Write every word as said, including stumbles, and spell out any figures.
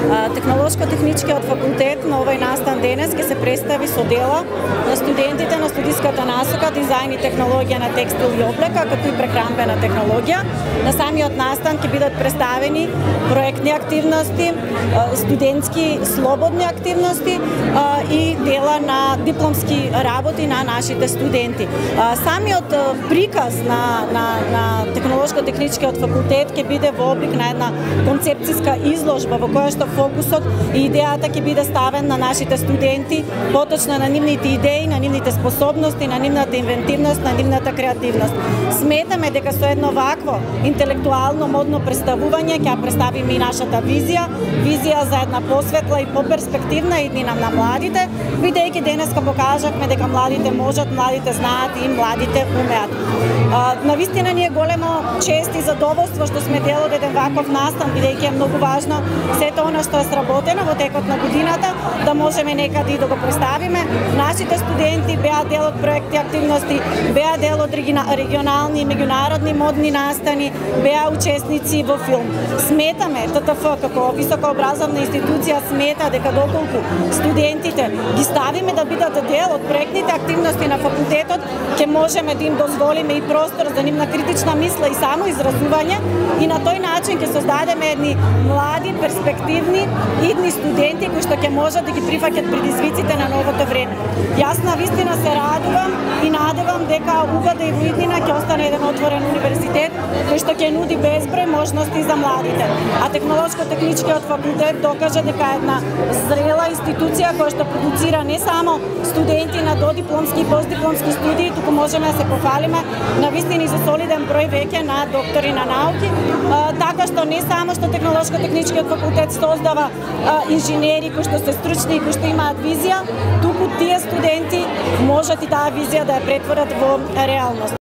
Технолошко-техничкиот факултет на овој настан денес ќе се представи со дела на студентите на студиската насока дизајн и технологија на текстил и облека, како и прехранбена технологија. На самиот настан ќе бидат представени проектни активности, студентски слободни активности и дела на дипломски работи на нашите студенти. Самиот приказ на, на, на Технолошко-техничкиот факултет ќе биде во облик на една концепцијска изложба во која што фокусот и идејата ќе биде ставен на нашите студенти, поточно на нивните идеи, на нивните способности, на нивната инвентивност, на нивната креативност. Сметаме дека со едно вакво интелектуално модно представување ќе представиме и нашата визија, визија за една посветла и поперспективна иднина на младите, бидејќи денеска покажавме дека младите можат, младите знаат и младите умеат. Навистина ни е големо чест и задоволство што сме дел од еден ваков настан, бидејќи е многу важно сето она што е сработено во текот на годината да можеме некаде и да го представиме. Нашите студенти беа дел од проекти активности, беа дел од регионални и меѓународни модни настани, беа учесници во филм. Сметаме, ТТФ како високообразовна институција смета дека доколку студентите ги ставиме да бидат дел од проектните активности на факултетот, ќе можеме да им дозволиме и простор за нивна критична мисла и само изразување и на тој начин ќе создадеме едни млади, перспективни, идни студенти кои што ќе можат да ги прифаќат предизвиците на новото време. Јас на вистина се радувам и надевам дека УГД и во иднина ќе остане еден отворен универзитет кој што ќе нуди безброј можности за младите. А Технолошко-техничкиот факултет докажа дека е една зрела институција која што продуцира не само студенти на додипломски и постдипломски студии, туку можеме да се пофалиме на вистина и за солиден број веќе на доктори на науки, така што не само што Технолошко-техничкиот факултет создава инженери кои што се стручни и кои што имаат визија, туку тие студенти можат и таа визија да ја претворат во реалност.